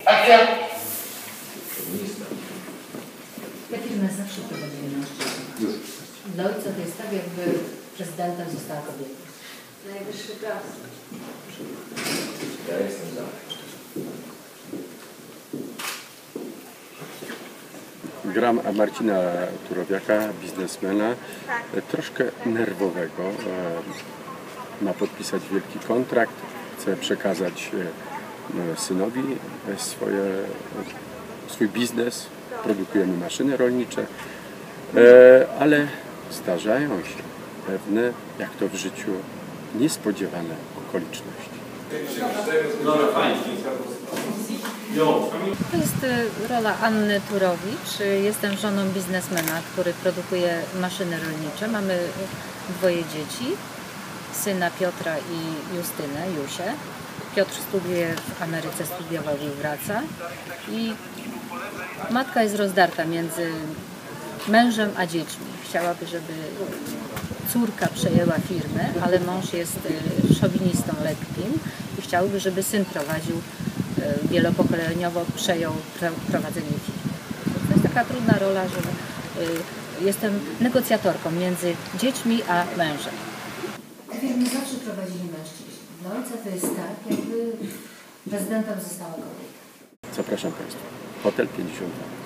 Akcja! Te firmy zawsze prowadzili mężczyzn. Dla ojca to jest tak, jakby prezydentem została kobieta. Najwyższy czas. Ja jestem za. Gram Marcina Turowiaka, biznesmena, troszkę nerwowego. Ma podpisać wielki kontrakt, chce przekazać synowi swój biznes. Produkujemy maszyny rolnicze, ale zdarzają się pewne, jak to w życiu, niespodziewane okoliczności. To jest rola Anny Turowicz. Jestem żoną biznesmena, który produkuje maszyny rolnicze. Mamy dwoje dzieci, syna Piotra i Justynę, Jusię. Piotr studiuje w Ameryce, studiował i wraca. I matka jest rozdarta między mężem a dziećmi. Chciałaby, żeby córka przejęła firmę, ale mąż jest szowinistą lekkim i chciałby, żeby syn prowadził wielopokoleniowo, przejął prowadzenie firmy. To jest taka trudna rola, że jestem negocjatorką między dziećmi a mężem. Firmy zawsze prowadzili mężczyźni. Dla ojca to jest tak, jakby prezydentem została kobieta. Zapraszam Państwa. Hotel 52.